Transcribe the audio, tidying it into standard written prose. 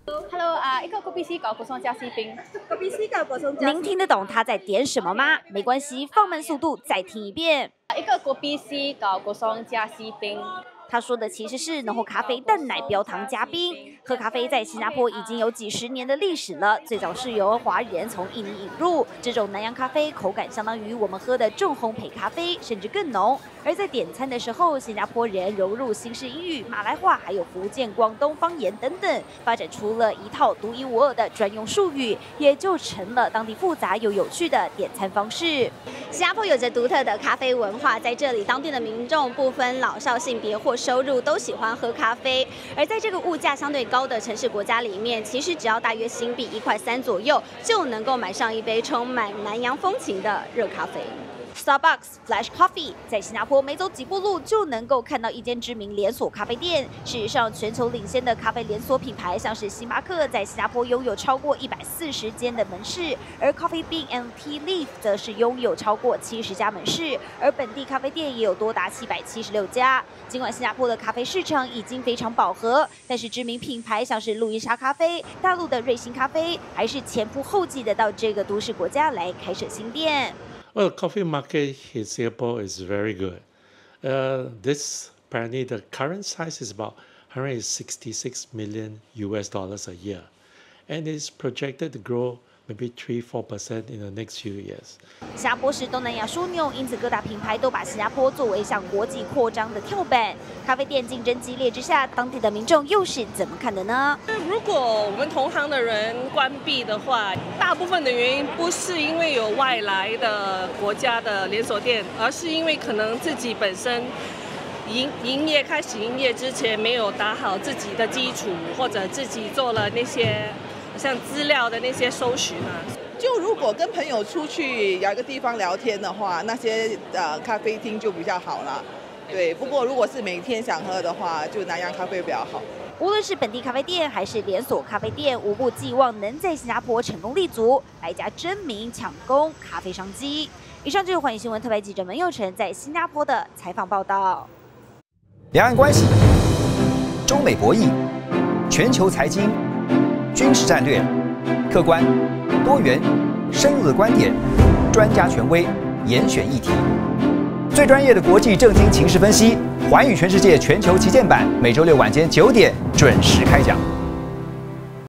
Hello 一个 kopi C 搞果霜加西冰。 kopi C 搞果霜加。 您听得懂他在点什么吗？没关系，放慢速度再听一遍。 一个 kopi C 搞果霜加西冰。 他说的其实是浓厚咖啡、淡奶、标糖加冰。喝咖啡在新加坡已经有几十年的历史了，最早是由华人从印尼引入。这种南洋咖啡口感相当于我们喝的重烘焙咖啡，甚至更浓。而在点餐的时候，新加坡人融入新式英语、马来话，还有福建、广东方言等等，发展出了一套独一无二的专用术语，也就成了当地复杂又有趣的点餐方式。 新加坡有着独特的咖啡文化，在这里当地的民众不分老少性别或收入都喜欢喝咖啡。而在这个物价相对高的城市国家里面，其实只要大约新币1.3块左右，就能够买上一杯充满南洋风情的热咖啡。 Starbucks Flash Coffee 在新加坡每走几步路就能够看到一间知名连锁咖啡店。事实上，全球领先的咖啡连锁品牌像是星巴克，在新加坡拥有超过140间的门市，而 Coffee Bean and Tea Leaf 则是拥有超过70家门市，而本地咖啡店也有多达776家。尽管新加坡的咖啡市场已经非常饱和，但是知名品牌像是路易莎咖啡、大陆的瑞幸咖啡，还是前仆后继的到这个都市国家来开设新店。 Well, the coffee market in Singapore is very good. This apparently the current size is about $166 million a year, and it's projected to grow maybe 3-4% in the next few years. 新加坡是东南亚枢纽，因此各大品牌都把新加坡作为向国际扩张的跳板。咖啡店竞争激烈之下，当地的民众又是怎么看的呢？ 如果我们同行的人关闭的话，大部分的原因不是因为有外来的国家的连锁店，而是因为可能自己本身开始营业之前没有打好自己的基础，或者自己做了那些像资料的那些搜寻啊。 就如果跟朋友出去有一个地方聊天的话，那些咖啡厅就比较好啦。对，不过如果是每天想喝的话，就南洋咖啡比较好。 无论是本地咖啡店还是连锁咖啡店，无不寄望能在新加坡成功立足，来家争鸣抢攻咖啡商机。以上就是环宇新闻特派记者门佑成在新加坡的采访报道。 两岸关系、中美博弈、全球财经、军事战略，客观、多元、深入的观点，专家权威，严选议题，最专业的国际政经情势分析。环宇全世界全球旗舰版，每周六晚间9点准时开讲。